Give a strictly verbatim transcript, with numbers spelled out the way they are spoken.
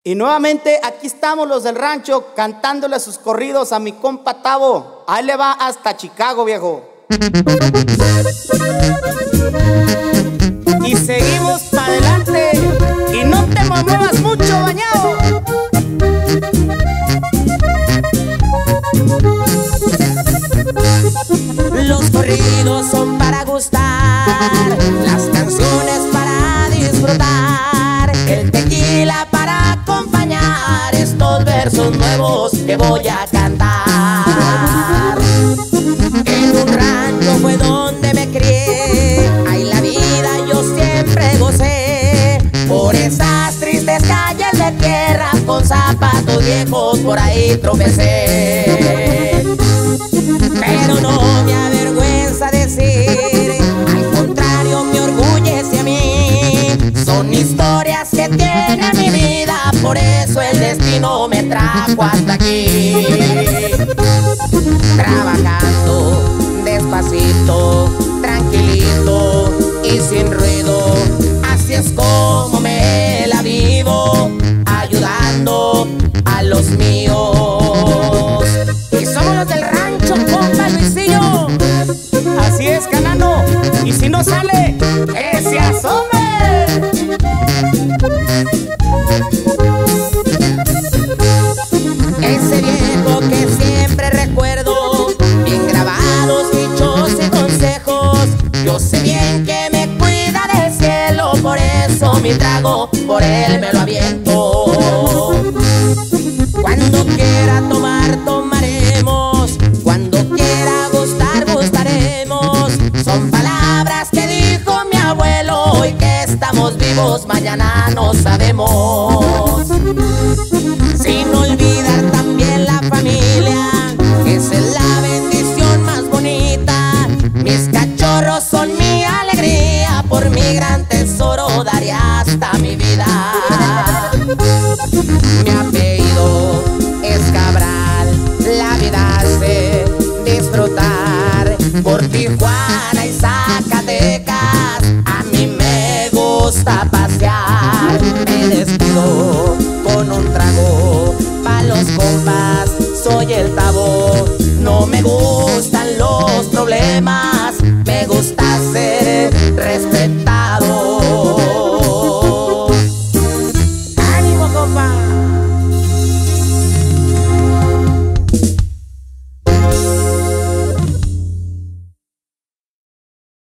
Y nuevamente aquí estamos los del rancho cantándole sus corridos a mi compa Tavo. Ahí le va hasta Chicago, viejo. Y seguimos para adelante. Y no te muevas mucho, bañado. Los corridos son para gustar, las canciones para disfrutar, el tequila para acompañar estos versos nuevos que voy a cantar. En un rancho fue donde me crié, ahí la vida yo siempre gocé. Por esas tristes calles de tierra con zapatos viejos por ahí tropecé. Pero no me avergüenza decir, al contrario me orgullece a mí. Son historias que tiene mi vida, por eso el destino me trajo hasta aquí. Trabajando despacito, tranquilito y sin ruido, así es como me la vivo, ayudando a los míos. Y somos los del rancho, compa Luisillo. Así es, canano. Y si no sale, que se asome. Ese viejo que siempre recuerdo, bien grabados, dichos y consejos. Yo sé bien que me cuida del cielo, por eso mi trago por él me lo aviento. Cuando quiera tomar, tomaremos. Cuando quiera gustar, gustaremos. Son palabras que dijo mi abuelo. Hoy que estamos vivos, mañana no sabemos. Sin olvidar también la familia, esa es la bendición más bonita. Mis cachorros son mi alegría, por mi gran tesoro daré hasta mi vida. Mi apellido es Cabral, la vida hace disfrutar. Por Tijuana y Zacatecas a mí me gusta pasear. Me despido con un trago pa' los compas, soy el Tavo. No me gustan los problemas, me gusta ser responsable.